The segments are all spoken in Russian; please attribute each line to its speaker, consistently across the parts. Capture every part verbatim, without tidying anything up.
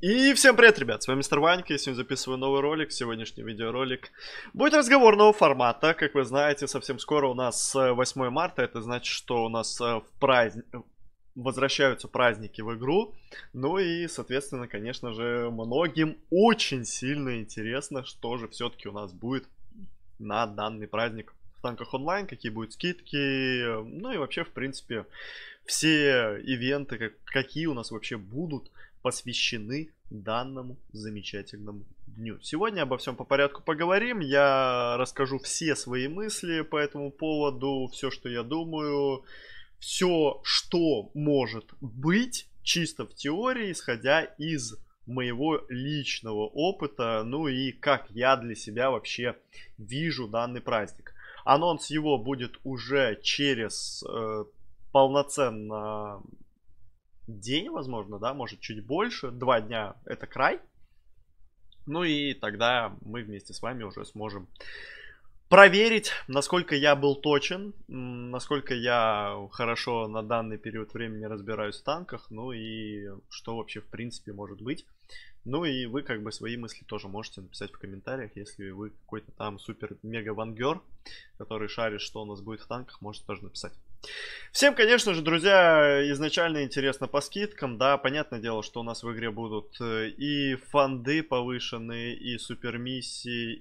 Speaker 1: И всем привет, ребят, с вами Мистер Ванька, я сегодня записываю новый ролик, сегодняшний видеоролик будет разговорного формата, как вы знаете, совсем скоро у нас восьмое марта, это значит, что у нас в праздник... возвращаются праздники в игру, ну и, соответственно, конечно же, многим очень сильно интересно, что же все-таки у нас будет на данный праздник в танках онлайн, какие будут скидки, ну и вообще, в принципе, все ивенты, как... какие у нас вообще будут посвящены данному замечательному дню. Сегодня обо всем по порядку поговорим. Я расскажу все свои мысли по этому поводу, все, что я думаю, все, что может быть, чисто в теории, исходя из моего личного опыта, ну и как я для себя вообще вижу данный праздник. Анонс его будет уже через э, полноценно день, возможно, да, может чуть больше. Два дня это край. Ну и тогда мы вместе с вами уже сможем проверить, насколько я был точен, насколько я хорошо на данный период времени разбираюсь в танках, ну и что вообще в принципе может быть. Ну и вы как бы свои мысли тоже можете написать в комментариях, если вы какой-то там супер-мега-вангер, который шарит, что у нас будет в танках, можете тоже написать. Всем, конечно же, друзья, изначально интересно по скидкам, да, понятное дело, что у нас в игре будут и фонды повышенные, и супермиссии,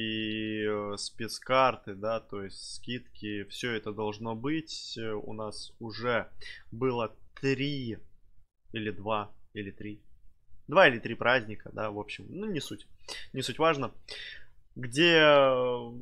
Speaker 1: и спецкарты, да, то есть скидки, все это должно быть. У нас уже было три или два, или три, два или три праздника, да, в общем, ну не суть, не суть важно, где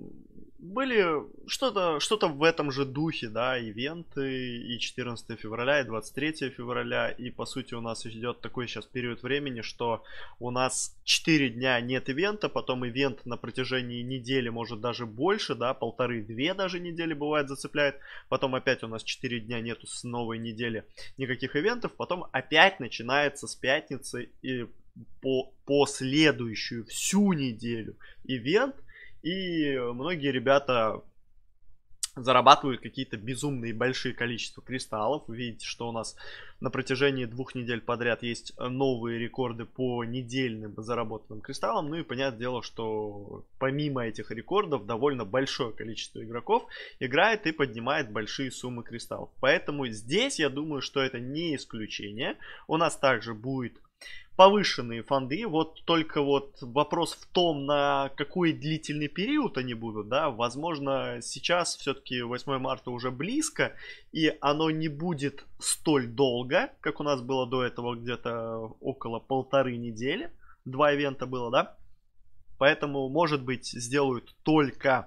Speaker 1: были что-то что-то в этом же духе, да, ивенты и четырнадцатое февраля, и двадцать третье февраля, и по сути у нас идет такой сейчас период времени, что у нас четыре дня нет ивента, потом ивент на протяжении недели, может даже больше, да, полторы-две даже недели бывает зацепляет, потом опять у нас четыре дня нету с новой недели никаких ивентов, потом опять начинается с пятницы и по, по следующую всю неделю ивент. И многие ребята зарабатывают какие-то безумные большие количества кристаллов. Вы видите, что у нас на протяжении двух недель подряд есть новые рекорды по недельным заработанным кристаллам. Ну и понятное дело, что помимо этих рекордов довольно большое количество игроков играет и поднимает большие суммы кристаллов. Поэтому здесь я думаю, что это не исключение. У нас также будет повышенные фонды, вот только вот вопрос в том, на какой длительный период они будут, да, возможно, сейчас все-таки восьмое марта уже близко, и оно не будет столь долго, как у нас было до этого где-то около полторы недели, два ивента было, да, поэтому, может быть, сделают только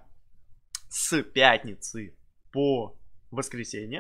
Speaker 1: с пятницы по воскресенье.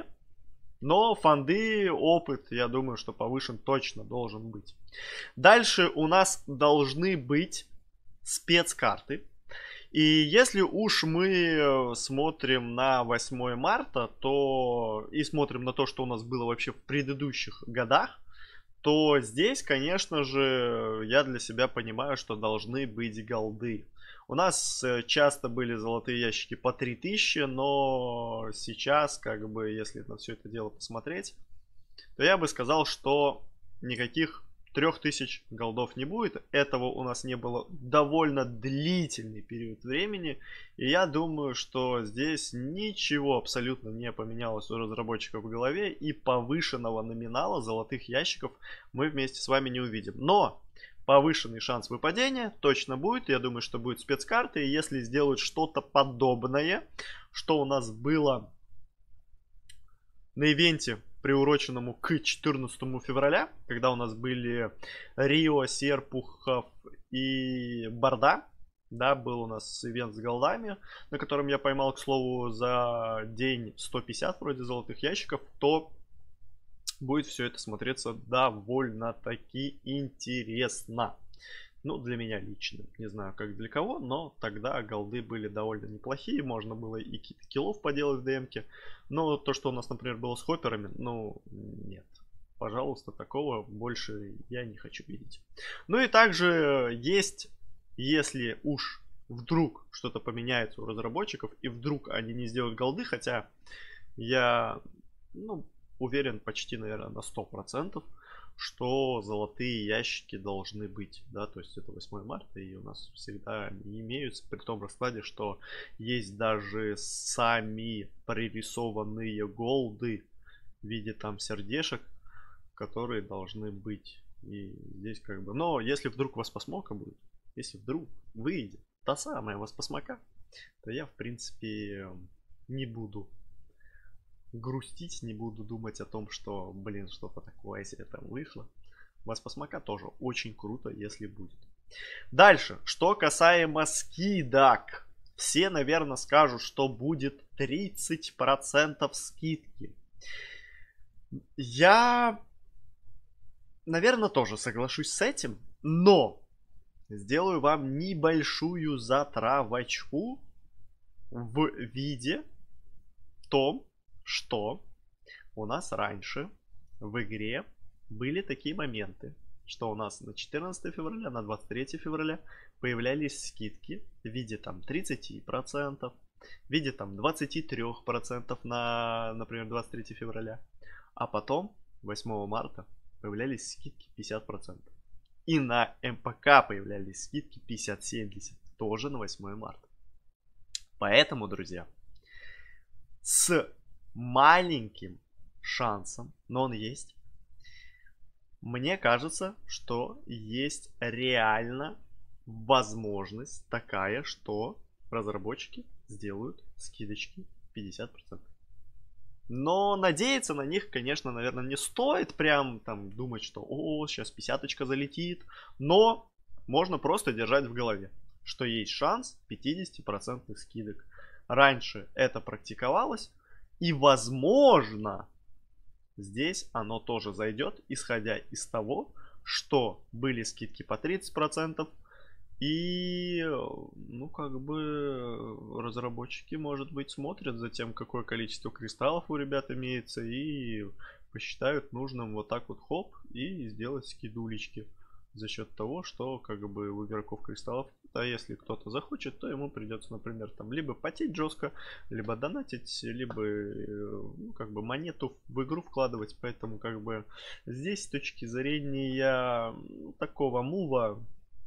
Speaker 1: Но фонды, опыт, я думаю, что повышен точно должен быть. Дальше у нас должны быть спецкарты. И если уж мы смотрим на восьмое марта, то и смотрим на то, что у нас было вообще в предыдущих годах, то здесь, конечно же, я для себя понимаю, что должны быть голды. У нас часто были золотые ящики по три тысячи, но сейчас, как бы, если на все это дело посмотреть, то я бы сказал, что никаких трех тысяч голдов не будет. Этого у нас не было довольно длительный период времени. И я думаю, что здесь ничего абсолютно не поменялось у разработчиков в голове. И повышенного номинала золотых ящиков мы вместе с вами не увидим. Но повышенный шанс выпадения точно будет. Я думаю, что будет спецкарта. И если сделают что-то подобное, что у нас было на ивенте, приуроченному к четырнадцатому февраля, когда у нас были Рио, Серпухов и Борда. Да, был у нас ивент с голдами, на котором я поймал, к слову, за день сто пятьдесят вроде золотых ящиков, то будет все это смотреться довольно-таки интересно. Ну, для меня лично. Не знаю, как для кого, но тогда голды были довольно неплохие. Можно было и какие-то киллов поделать в ДМке. Но то, что у нас, например, было с хопперами, ну, нет. Пожалуйста, такого больше я не хочу видеть. Ну и также есть, если уж вдруг что-то поменяется у разработчиков, и вдруг они не сделают голды, хотя я, ну, уверен почти, наверное, на сто процентов, что золотые ящики должны быть, да, то есть это восьмое марта, и у нас всегда они имеются, при том раскладе, что есть даже сами прорисованные голды в виде там сердешек, которые должны быть. И здесь как бы, но если вдруг воспасмока будет, если вдруг выйдет та самая воспасмока, то я в принципе не буду грустить, не буду думать о том, что, блин, что-то такое, если это вышло. Воспасмока тоже очень круто, если будет. Дальше, что касаемо скидок. Все, наверное, скажут, что будет тридцать процентов скидки. Я, наверное, тоже соглашусь с этим, но сделаю вам небольшую затравочку в виде том, что у нас раньше в игре были такие моменты, что у нас на четырнадцатое февраля, на двадцать третье февраля появлялись скидки в виде там тридцать процентов, в виде там двадцать три процента на, например, двадцать третье февраля. А потом восьмого марта появлялись скидки пятьдесят процентов. И на эм пэ ка появлялись скидки пятьдесят-семьдесят, тоже на восьмое марта. Поэтому, друзья, с маленьким шансом, но он есть, мне кажется, что есть реально возможность такая, что разработчики сделают скидочки пятьдесят процентов. Но надеяться на них, конечно, наверное, не стоит прям там думать, что о, сейчас пятьдесяточка залетит. Но можно просто держать в голове, что есть шанс пятьдесят процентов скидок. Раньше это практиковалось. И возможно, здесь оно тоже зайдет, исходя из того, что были скидки по тридцать процентов. И, ну, как бы, разработчики, может быть, смотрят за тем, какое количество кристаллов у ребят имеется, и посчитают нужным вот так вот хоп, и сделать скидулечки за счет того, что, как бы, у игроков кристаллов, а если кто-то захочет, то ему придется, например, там, либо потеть жестко, либо донатить, либо, ну, как бы, монету в игру вкладывать, поэтому, как бы, здесь с точки зрения такого мува,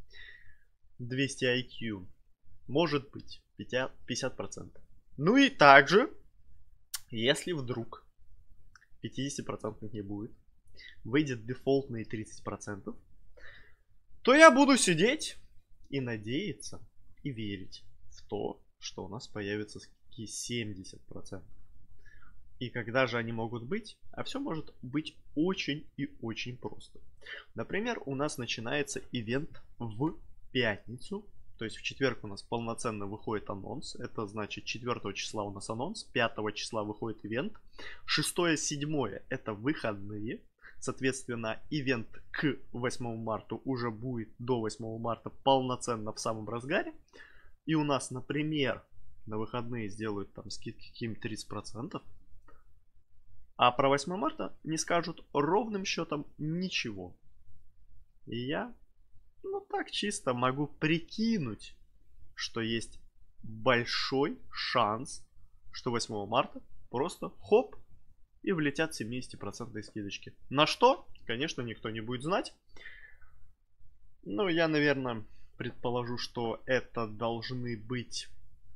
Speaker 1: двести ай кью. Может быть пятьдесят процентов. Ну и также, если вдруг пятьдесят процентов не будет, выйдет дефолтные тридцать процентов, то я буду сидеть и надеяться, и верить в то, что у нас появятся скидки семьдесят процентов. И когда же они могут быть? А все может быть очень и очень просто. Например, у нас начинается ивент в пятницу, то есть в четверг у нас полноценно выходит анонс, это значит четвёртого числа у нас анонс, пятого числа выходит ивент, шестое, седьмое это выходные, соответственно ивент к восьмому марта уже будет до восьмого марта полноценно в самом разгаре, и у нас, например, на выходные сделают там скидки каким-то тридцать процентов, а про восьмое марта не скажут ровным счетом ничего. И я Ну так чисто могу прикинуть, что есть большой шанс, что восьмого марта просто хоп и влетят семьдесят процентов скидочки. На что, конечно, никто не будет знать. Ну, я, наверное, предположу, что это должны быть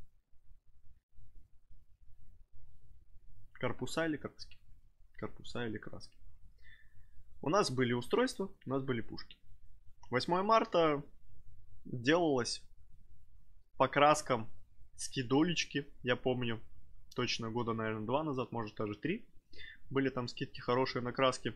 Speaker 1: корпуса или краски. Корпуса или краски. У нас были устройства, у нас были пушки. восьмое марта делалось по краскам скидулечки, я помню, точно года, наверное, два назад, может даже три. Были там скидки хорошие на краски.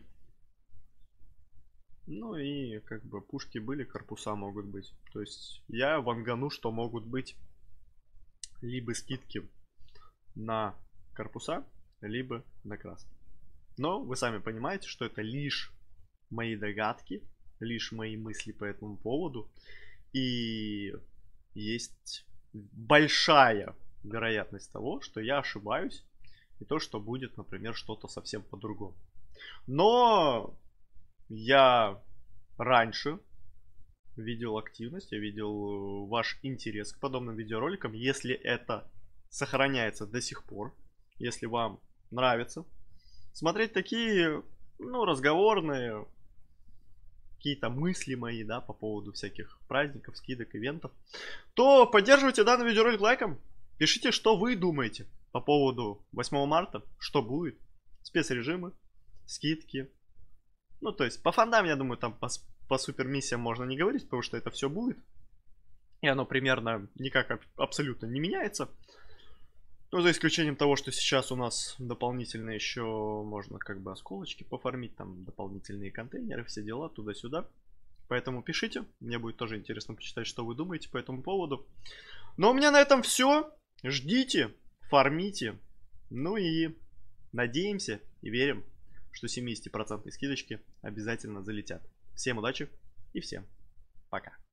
Speaker 1: Ну и как бы пушки были, корпуса могут быть. То есть я вангану, что могут быть либо скидки на корпуса, либо на краски. Но вы сами понимаете, что это лишь мои догадки, лишь мои мысли по этому поводу. И есть большая вероятность того, что я ошибаюсь. И то, что будет, например, что-то совсем по-другому. Но я раньше видел активность, я видел ваш интерес к подобным видеороликам. Если это сохраняется до сих пор, если вам нравится смотреть такие, ну, разговорные, какие-то мысли мои, да, по поводу всяких праздников, скидок, ивентов, то поддерживайте данный видеоролик лайком. Пишите, что вы думаете по поводу восьмого марта, что будет, спецрежимы, скидки. Ну, то есть, по фандам, я думаю, там по, по супермиссиям можно не говорить, потому что это все будет. И оно примерно никак абсолютно не меняется. Ну, за исключением того, что сейчас у нас дополнительно еще можно как бы осколочки пофармить, там дополнительные контейнеры, все дела, туда-сюда. Поэтому пишите, мне будет тоже интересно почитать, что вы думаете по этому поводу. Но у меня на этом все. Ждите, фармите. Ну и надеемся и верим, что семьдесят процентов скидочки обязательно залетят. Всем удачи и всем пока.